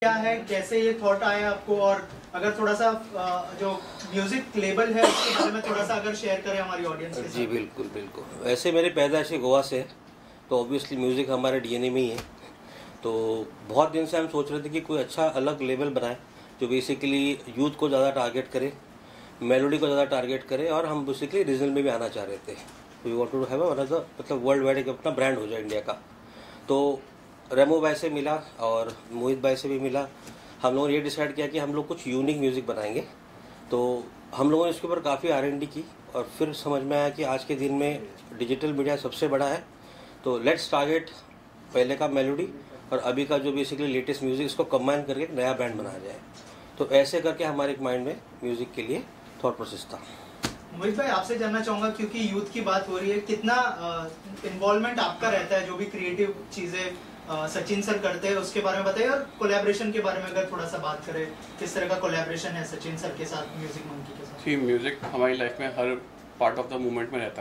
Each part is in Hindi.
क्या है, कैसे ये थॉट आया आपको, और अगर थोड़ा सा जो म्यूजिक लेबल है उसके बारे में थोड़ा सा अगर शेयर करें हमारी ऑडियंस के साथ। जी बिल्कुल बिल्कुल। वैसे मेरी पैदाइश गोवा से है, तो ऑब्वियसली म्यूज़िक हमारे डीएनए में ही है। तो बहुत दिन से हम सोच रहे थे कि कोई अच्छा अलग लेवल बनाए जो बेसिकली यूथ को ज़्यादा टारगेट करे, मेलोडी को ज़्यादा टारगेट करे, और हम बेसिकली रीजनल में भी आना चाह रहे थे। We want to have another, मतलब वर्ल्ड वाइड एक अपना ब्रांड हो जाए इंडिया का। तो रेमो भाई से मिला और मोहित भाई से भी मिला। हम लोगों ने ये डिसाइड किया कि हम लोग कुछ यूनिक म्यूज़िक बनाएंगे। तो हम लोगों ने इसके ऊपर काफ़ी R&D की, और फिर समझ में आया कि आज के दिन में डिजिटल मीडिया सबसे बड़ा है। तो लेट्स टारगेट पहले का मेलोडी और अभी का जो बेसिकली लेटेस्ट म्यूज़िक, इसको कंबाइन करके एक नया बैंड बनाया जाए। तो ऐसे करके हमारे एक माइंड में म्यूज़िक के लिए थॉट प्रोसेस था। मोहित भाई, आपसे जानना चाहूँगा, क्योंकि यूथ की बात हो रही है, कितना इन्वॉल्वमेंट आपका रहता है जो भी क्रिएटिव चीज़ें सचिन सर करते हैं उसके बारे में बताइए, और कोलैबोरेशन के बारे में अगर थोड़ा सा बात करें, किस तरह का कोलैबोरेशन है सचिन सर के साथ म्यूजिक मंकी के साथ? जी, म्यूज़िक हमारी लाइफ में हर पार्ट ऑफ द मूवमेंट में रहता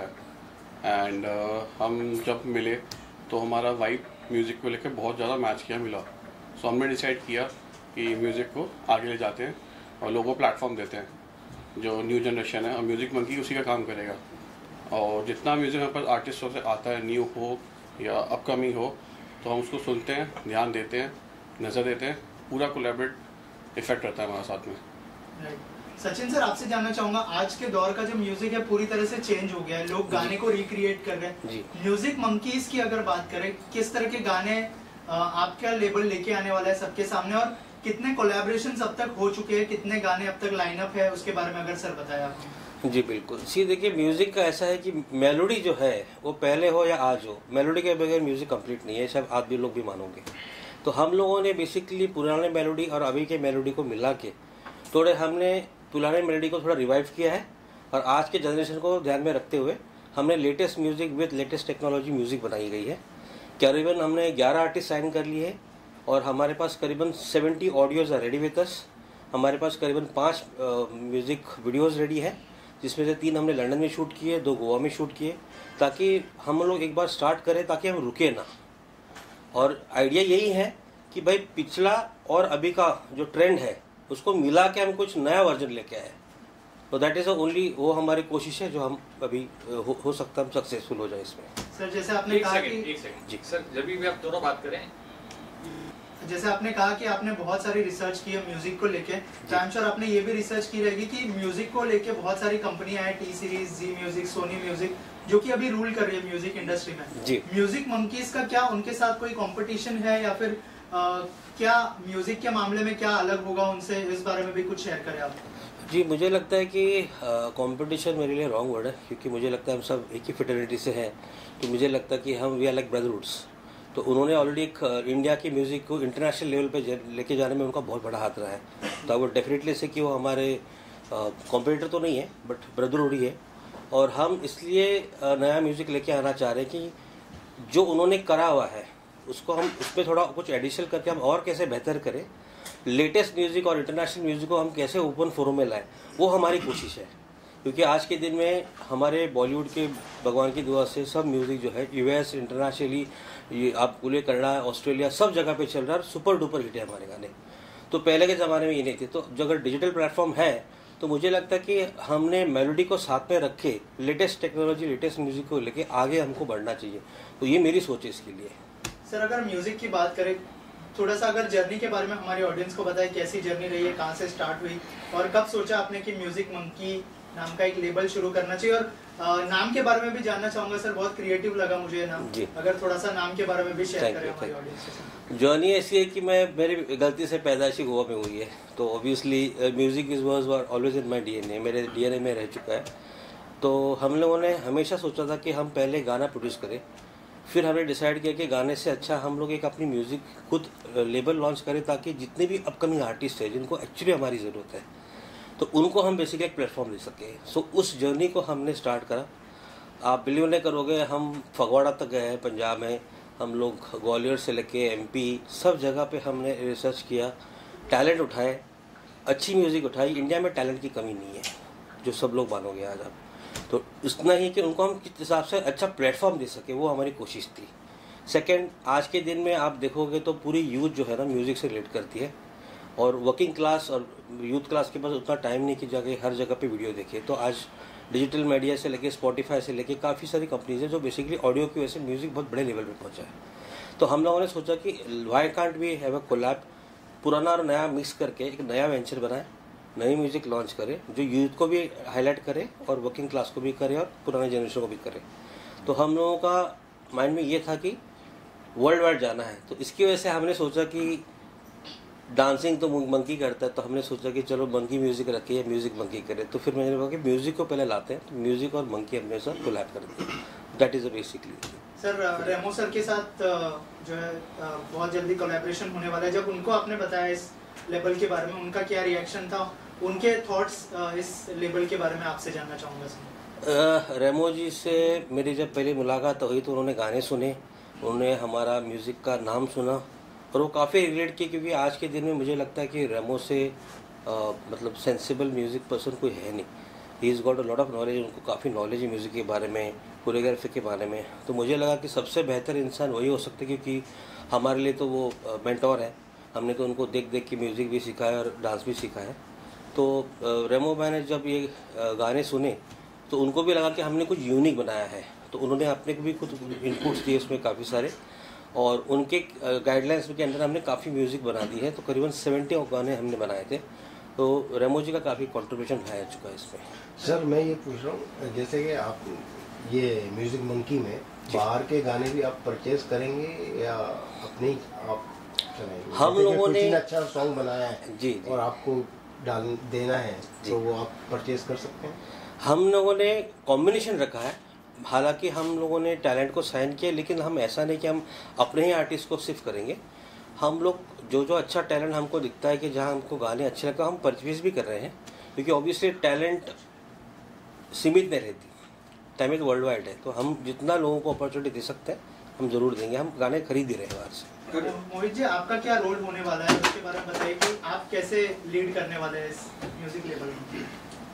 है। एंड हम जब मिले तो हमारा वाइब म्यूज़िक को लेकर बहुत ज़्यादा मैच किया मिला। सो हमने डिसाइड किया कि म्यूज़िक को आगे ले जाते हैं और लोगों को प्लेटफॉर्म देते हैं। जो न्यू जनरेशन है, और म्यूज़िक मंकी उसी का काम करेगा। और जितना म्यूज़िक हमारे पास आर्टिस्टों से आता है, न्यू हो या अपकमिंग हो, तो हम उसको सुनते हैं, ध्यान देते हैं, नज़र देते हैं। पूरा कोलैबोरेट इफेक्ट रहता है हमारे साथ में। सचिन सर, आपसे जानना चाहूंगा, आज के दौर का जो म्यूजिक है पूरी तरह से चेंज हो गया है, लोग गाने को रिक्रिएट कर रहे हैं। म्यूजिक मंकीज की अगर बात करें, किस तरह के गाने आपका लेबल लेके आने वाला है सबके सामने, और कितने कोलैबोरेशंस अब तक हो चुके हैं, कितने गाने अब तक लाइनअप है, उसके बारे में अगर सर बताया आपने। जी बिल्कुल। सी देखिए, म्यूज़िक का ऐसा है कि मेलोडी जो है वो पहले हो या आज हो, मेलोडी के बगैर म्यूज़िक कंप्लीट नहीं है, शायद आप भी लोग भी मानोगे। तो हम लोगों ने बेसिकली पुराने मेलोडी और अभी के मेलोडी को मिला के थोड़े हमने पुराने मेलोडी को थोड़ा रिवाइव किया है, और आज के जनरेशन को ध्यान में रखते हुए हमने latest music with latest technology music बनाई गई है। करीबन हमने 11 आर्टिस्ट साइन कर लिए हैं, और हमारे पास करीबन 70 audios are ready with us. हमारे पास करीबन 5 म्यूज़िक वीडियोज़ रेडी है, जिसमें से 3 हमने लंदन में शूट किए, 2 गोवा में शूट किए, ताकि हम लोग एक बार स्टार्ट करें ताकि हम रुके ना। और आइडिया यही है कि भाई पिछला और अभी का जो ट्रेंड है उसको मिला के हम कुछ नया वर्जन लेके आए। तो दैट इज ओनली, वो हमारी कोशिश है जो हम अभी हो सकता है हम सक्सेसफुल हो जाए इसमें। सर, जैसे आपने कहा कि एक सेकंड जी सर, जब भी आप दोनों बात करें, जैसे आपने कहा कि आपने बहुत सारी रिसर्च की है म्यूजिक को लेके, टाइम श्योर आपने ये भी रिसर्च की रहेगी कि म्यूजिक को लेके बहुत सारी कंपनियां हैं, T Series, Zee music, Sony music, जो कि अभी रूल कर रही है म्यूजिक इंडस्ट्री में। जी। म्यूजिक मंकीज का क्या उनके साथ कोई कंपटीशन है, या फिर क्या म्यूजिक के मामले में क्या अलग होगा उनसे, इस बारे में भी कुछ शेयर करें आप। जी, मुझे लगता है कि कंपटीशन मेरे लिए रॉन्ग वर्ड है, क्योंकि मुझे लगता है हम सब एक ही फेटर्निटी से हैं। तो मुझे लगता है कि हम वी आर लाइक ब्रदरहुड्स। तो उन्होंने ऑलरेडी एक इंडिया की म्यूज़िक को इंटरनेशनल लेवल पे लेके जाने में उनका बहुत बड़ा हाथ रहा है। तो वो डेफिनेटली से कि वो हमारे कॉम्पिटिटर तो नहीं है, बट ब्रदरहुड ही है। और हम इसलिए नया म्यूज़िक लेके आना चाह रहे हैं कि जो उन्होंने करा हुआ है उसको हम उस पर थोड़ा कुछ एडिशनल करके हम और कैसे बेहतर करें, लेटेस्ट म्यूज़िक और इंटरनेशनल म्यूज़िक को हम कैसे ओपन फोरम में लाएं, वो हमारी कोशिश है। क्योंकि आज के दिन में हमारे बॉलीवुड के भगवान की दुआ से सब म्यूज़िक जो है US इंटरनेशनली, ये आप बोले कनाडा, ऑस्ट्रेलिया, सब जगह पे चल रहा है, सुपर डुपर हिट है हमारे गाने। तो पहले के ज़माने में ये नहीं थे। तो जो अगर डिजिटल प्लेटफॉर्म है तो मुझे लगता है कि हमने मेलोडी को साथ में रखे, लेटेस्ट टेक्नोलॉजी, लेटेस्ट म्यूज़िक को लेके आगे हमको बढ़ना चाहिए। तो ये मेरी सोच है इसके लिए। सर, अगर म्यूजिक की बात करें, थोड़ा सा अगर जर्नी के बारे में हमारी ऑडियंस को बताएं, कैसी जर्नी रही है, कहाँ से स्टार्ट हुई, और कब सोचा आपने कि म्यूजिक मंकी नाम का एक लेबल शुरू करना चाहिए। और नाम के बारे में भी जानना चाहूंगा सर, बहुत क्रिएटिव लगा मुझे ये नाम। अगर थोड़ा सा नाम के बारे में भी शेयर करें हमारी ऑडियंस के साथ। जर्नी ऐसी है कि मेरी गलती से पैदाइशी गोवा में हुई है, तो obviously music is was always in my DNA, मेरे डीएनए में रह चुका है। तो हम लोगों ने हमेशा सोचा था कि हम पहले गाना प्रोड्यूस करें, फिर हमने डिसाइड किया कि गाने से अच्छा हम लोग एक अपनी म्यूज़िक खुद लेबल लॉन्च करें, ताकि जितने भी अपकमिंग आर्टिस्ट हैं जिनको एक्चुअली हमारी ज़रूरत है, तो उनको हम बेसिकली एक प्लेटफॉर्म दे सकें। सो उस जर्नी को हमने स्टार्ट करा। आप बिलीव नहीं करोगे, हम फगवाड़ा तक गए हैं पंजाब में, हम लोग ग्वालियर से लेके MP सब जगह पे हमने रिसर्च किया, टैलेंट उठाए, अच्छी म्यूज़िक उठाई। इंडिया में टैलेंट की कमी नहीं है, जो सब लोग मानोगे आज आप। तो इतना ही कि उनको हम किस हिसाब से अच्छा प्लेटफॉर्म दे सके, वो हमारी कोशिश थी। सेकंड, आज के दिन में आप देखोगे तो पूरी यूथ जो है ना म्यूज़िक से रिलेट करती है। और वर्किंग क्लास और यूथ क्लास के पास उतना टाइम नहीं कि जाके हर जगह पे वीडियो देखे। तो आज डिजिटल मीडिया से लेके स्पॉटिफाई से लेके काफ़ी सारी कंपनीज है जो बेसिकली ऑडियो की वजह से म्यूज़िक बहुत बड़े लेवल पे पहुंचा है। तो हम लोगों ने सोचा कि why can't we have a collab, पुराना और नया मिक्स करके एक नया वेंचर बनाए, नई म्यूज़िक लॉन्च करे जो यूथ को भी हाईलाइट करे और वर्किंग क्लास को भी करे और पुराने जनरेशन को भी करे। तो हम लोगों का माइंड में ये था कि वर्ल्ड वाइड जाना है। तो इसकी वजह से हमने सोचा कि डांसिंग तो मंकी करता है, तो हमने सोचा कि चलो मंकी म्यूज़िक रखे या म्यूज़िक मंकी करे। तो फिर मैंने कहा कि म्यूज़िक को पहले लाते हैं, तो म्यूज़िक और मंकी अपने साथ कोलैब करते हैं। That is basically. Sir Remo sir के साथ जो है बहुत जल्दी कोलैबोरेशन होने वाला है। जब उनको आपने बताया इस लेबल के बारे में, उनका क्या रिएक्शन था, उनके थॉट्स इस लेबल के बारे में आपसे जानना चाहूँगा सर। रेमो जी से मेरी जब पहली मुलाकात हुई तो उन्होंने गाने सुने, उन्होंने हमारा म्यूज़िक का नाम सुना और वो काफ़ी रिलेट किए, क्योंकि आज के दिन में मुझे लगता है कि रेमो से मतलब सेंसिबल म्यूज़िक पर्सन कोई है नहीं। He is got a lot of knowledge, उनको काफ़ी नॉलेज है म्यूज़िक के बारे में, कोरियोग्राफी के बारे में। तो मुझे लगा कि सबसे बेहतर इंसान वही हो सकते, क्योंकि हमारे लिए तो वो मेंटोर है। हमने तो उनको देख देख के म्यूज़िक भी सीखा है और डांस भी सीखा है। तो रेमो भाई ने जब ये गाने सुने तो उनको भी लगा कि हमने कुछ यूनिक बनाया है, तो उन्होंने अपने को भी कुछ इनपुट्स दिए उसमें काफ़ी सारे, और उनके गाइडलाइंस के अंदर हमने काफ़ी म्यूज़िक बना दी है। तो करीबन 70 गाने हमने बनाए थे। तो रेमो जी का काफ़ी कंट्रीब्यूशन है चुका है इसमें। सर मैं ये पूछ रहा हूँ, जैसे कि आप ये म्यूज़िक मंकी में बाहर के गाने भी आप परचेज करेंगे या अपने आप चलाएंगे? हम लोगों ने अच्छा सॉन्ग बनाया है जी और आपको डाल देना है तो वो आप परचेज कर सकते हैं? हम लोगों ने कॉम्बिनेशन रखा है। हालांकि हम लोगों ने टैलेंट को साइन किया, लेकिन हम ऐसा नहीं कि हम अपने ही आर्टिस्ट को सिर्फ करेंगे। हम लोग जो जो अच्छा टैलेंट हमको दिखता है कि जहाँ हमको गाने अच्छे लगता है हम परचेज भी कर रहे हैं, क्योंकि ऑब्वियसली टैलेंट सीमित नहीं रहती, टैलेंट वर्ल्ड वाइड है। तो हम जितना लोगों को अपॉर्चुनिटी दे सकते हैं हम जरूर देंगे। हम गाने खरीद ही रहे हैं बाहर से। मोहित जी, आपका क्या रोल होने वाला है उसके बारे में बताइए कि आप कैसे लीड करने वाले हैं इस म्यूजिक लेवल में?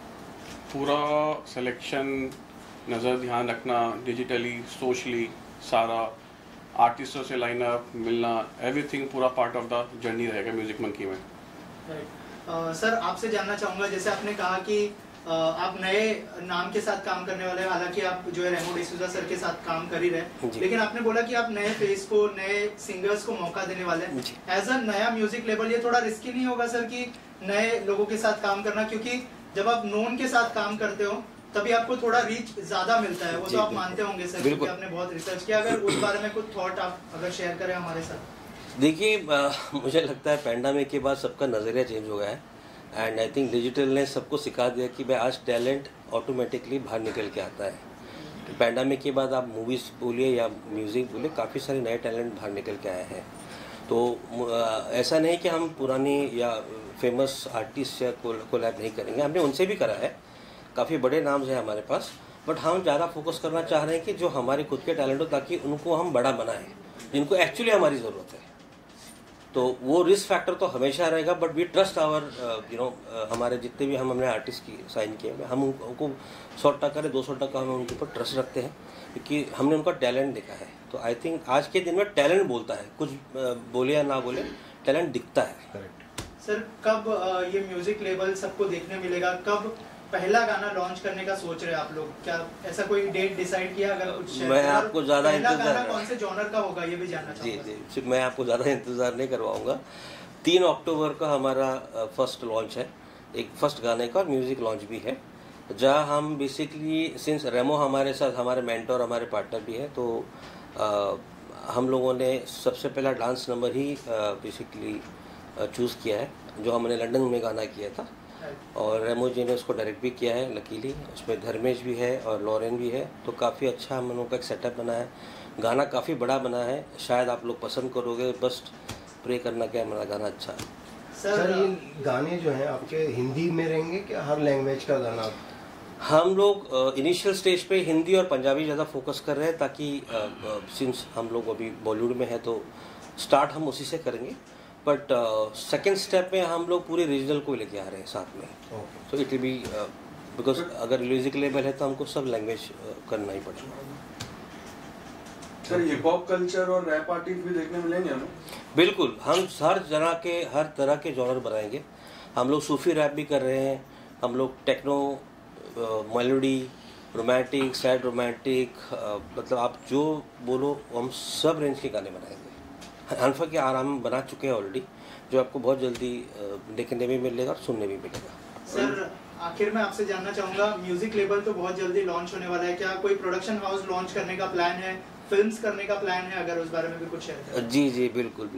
पूरा सिलेक्शन, नज़र ध्यान रखना, डिजिटली सोशली सारा, आर्टिस्टों से लाइनअप मिलना, एवरीथिंग पूरा पार्ट ऑफ द जर्नी रहेगा म्यूजिक मंकी में। सर आपसे जानना चाहूँगा, जैसे आपने कहा कि आप नए नाम के साथ काम करने वाले हैं, हालांकि आप जो है रेमो डिसूजा सर के साथ काम कर ही रहे, लेकिन आपने बोला कि आप नए फेस को, नए सिंगर्स को मौका देने वाले हैं। एज अ नया म्यूजिक लेवल ये थोड़ा रिस्की नहीं होगा सर कि नए लोगों के साथ काम करना? क्योंकि जब आप नोन के साथ काम करते हो तभी आपको थोड़ा रीच ज्यादा मिलता है, वो तो आप मानते होंगे सर, क्योंकि आपने बहुत रिसर्च किया। अगर उस बारे में कुछ थॉट आप अगर शेयर करें हमारे साथ। देखिए, मुझे लगता है पैंडेमिक के बाद सबका नज़रिया चेंज हो गया है, एंड आई थिंक डिजिटल ने सबको सिखा दिया कि भाई आज टैलेंट ऑटोमेटिकली बाहर निकल के आता है। पैंडेमिक के बाद आप मूवीज़ बोलिए या म्यूज़िक बोलिए, काफ़ी सारे नए टैलेंट बाहर निकल के आए हैं। तो ऐसा नहीं कि हम पुरानी या फेमस आर्टिस्ट या कोलैब नहीं करेंगे, हमने उनसे भी करा है, काफ़ी बड़े नाम हैं हमारे पास, बट हम ज़्यादा फोकस करना चाह रहे हैं कि जो हमारे खुद के टैलेंट हो, ताकि उनको हम बड़ा बनाएं जिनको एक्चुअली हमारी ज़रूरत है। तो वो रिस्क फैक्टर तो हमेशा रहेगा, बट वी ट्रस्ट आवर हमारे जितने भी हमने आर्टिस्ट की साइन किए, हम उनको 100% 200% हम उनके ऊपर ट्रस्ट रखते हैं, क्योंकि हमने उनका टैलेंट देखा है। तो आई थिंक आज के दिन में टैलेंट बोलता है, कुछ बोले या ना बोले, टैलेंट दिखता है। सर कब ये म्यूजिक लेवल सबको देखने मिलेगा? कब पहला गाना लॉन्च करने का सोच रहे हैं आप लोग? क्या ऐसा कोई डेट डिसाइड किया? अगर कुछ मैं आपको ज़्यादा इंतजार, कौन से जॉनर का होगा ये भी जानना चाहूँगा। जी, मैं आपको ज़्यादा इंतज़ार नहीं करवाऊंगा। 3 अक्टूबर का हमारा फर्स्ट लॉन्च है, एक फर्स्ट गाने का म्यूज़िक लॉन्च भी है, जहाँ हम बेसिकली सिंस रेमो हमारे साथ हमारे मेंटर हमारे पार्टनर भी है, तो हम लोगों ने सबसे पहला डांस नंबर ही बेसिकली चूज़ किया है, जो हमने लंदन में गाना किया था, और रेमो जी ने उसको डायरेक्ट भी किया है। लकीली उसमें धर्मेश भी है और लॉरेन भी है, तो काफ़ी अच्छा हम लोगों का एक सेटअप बना है। गाना काफ़ी बड़ा बना है, शायद आप लोग पसंद करोगे, बस प्रे करना कि हमारा गाना अच्छा है। सर ये गाने जो हैं आपके हिंदी में रहेंगे क्या हर लैंग्वेज का गाना? हम लोग इनिशियल स्टेज पे हिंदी और पंजाबी ज़्यादा फोकस कर रहे हैं, ताकि सिंस हम लोग अभी बॉलीवुड में है तो स्टार्ट हम उसी से करेंगे, बट सेकेंड स्टेप में हम लोग पूरे रीजनल को लेके आ रहे हैं साथ में। तो इट विल बी बिकॉज अगर म्यूजिक लेवल है तो हमको सब लैंग्वेज करना ही पड़ेगा। सर हिप हॉप कल्चर और रैप आर्टिस्ट भी देखने मिलेंगे हमें? बिल्कुल, हम हर तरह के जॉनर बनाएंगे। हम लोग सूफी रैप भी कर रहे हैं, हम लोग techno, melody, romantic, sad romantic, मतलब आप जो बोलो हम सब रेंज के गाने बनाएंगे। अल्फा के आराम बना चुके हैं ऑलरेडी, जो आपको बहुत जल्दी देखने भी मिलेगा और सुनने भी मिलेगा। सर आखिर में आपसे जानना चाहूँगा, म्यूजिक लेबल तो बहुत जल्दी लॉन्च होने वाला है, क्या कोई प्रोडक्शन हाउस लॉन्च करने का प्लान है, फिल्म्स करने का प्लान है, अगर उस बारे में भी कुछ शेयर करें? जी बिल्कुल।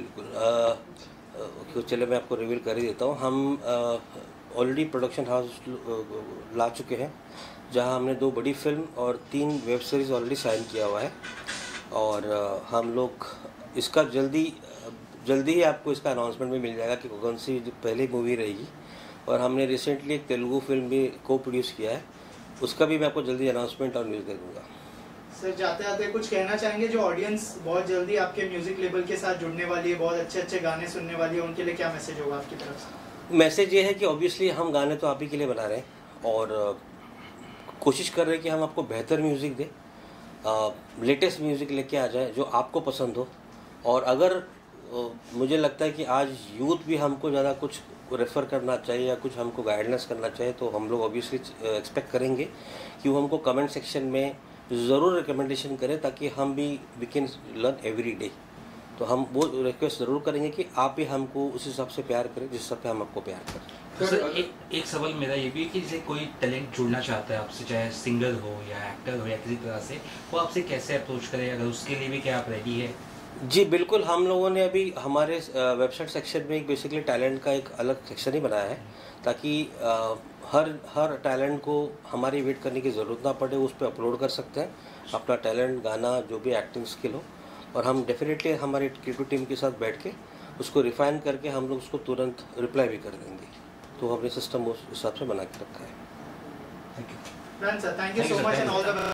चलो मैं आपको रिवील कर ही देता हूँ। हम ऑलरेडी प्रोडक्शन हाउस ला चुके हैं, जहाँ हमने 2 बड़ी फिल्म और 3 वेब सीरीज़ ऑलरेडी साइन किया हुआ है, और हम लोग इसका जल्दी ही आपको इसका अनाउंसमेंट भी मिल जाएगा कि कौन सी पहली मूवी रहेगी। और हमने रिसेंटली एक तेलुगु फिल्म भी को प्रोड्यूस किया है, उसका भी मैं आपको जल्दी अनाउंसमेंट और न्यूज़ दे दूँगा। सर जाते आते कुछ कहना चाहेंगे, जो ऑडियंस बहुत जल्दी आपके म्यूजिक लेबल के साथ जुड़ने वाली है, बहुत अच्छे गाने सुनने वाली है, उनके लिए क्या मैसेज होगा आपकी तरफ से? मैसेज ये है कि ऑब्वियसली हम गाने तो आप ही के लिए बना रहे हैं, और कोशिश कर रहे हैं कि हम आपको बेहतर म्यूज़िक दें, लेटेस्ट म्यूज़िक लेके आ जाए जो आपको पसंद हो। और अगर मुझे लगता है कि आज यूथ भी हमको ज़्यादा कुछ रेफ़र करना चाहिए या कुछ हमको गाइडेंस करना चाहिए, तो हम लोग ऑब्वियसली एक्सपेक्ट करेंगे कि वो हमको कमेंट सेक्शन में ज़रूर रिकमेंडेशन करें, ताकि हम भी we can learn every day. तो हम वो रिक्वेस्ट ज़रूर करेंगे कि आप भी हमको उस हिसाब से प्यार करें जिस हिसाब से हम आपको प्यार करें। सर एक सवाल मेरा ये भी है कि जैसे कोई टैलेंट जुड़ना चाहता है आपसे, चाहे सिंगर हो या एक्टर हो या किसी तरह से, वो आपसे कैसे अप्रोच करे, अगर उसके लिए भी क्या आप रेडी है? जी बिल्कुल, हम लोगों ने अभी हमारे वेबसाइट सेक्शन में एक बेसिकली टैलेंट का एक अलग सेक्शन ही बनाया है, ताकि हर टैलेंट को हमारी वेट करने की ज़रूरत ना पड़े, उस पर अपलोड कर सकते हैं अपना टैलेंट, गाना, जो भी एक्टिंग स्किल हो, और हम डेफिनेटली हमारी क्रिएटिव टीम के साथ बैठ के उसको रिफाइन करके हम लोग उसको तुरंत रिप्लाई भी कर देंगे। तो हमने सिस्टम उस हिसाब से बना के रखा है। Thank you sir, thank you so much and all the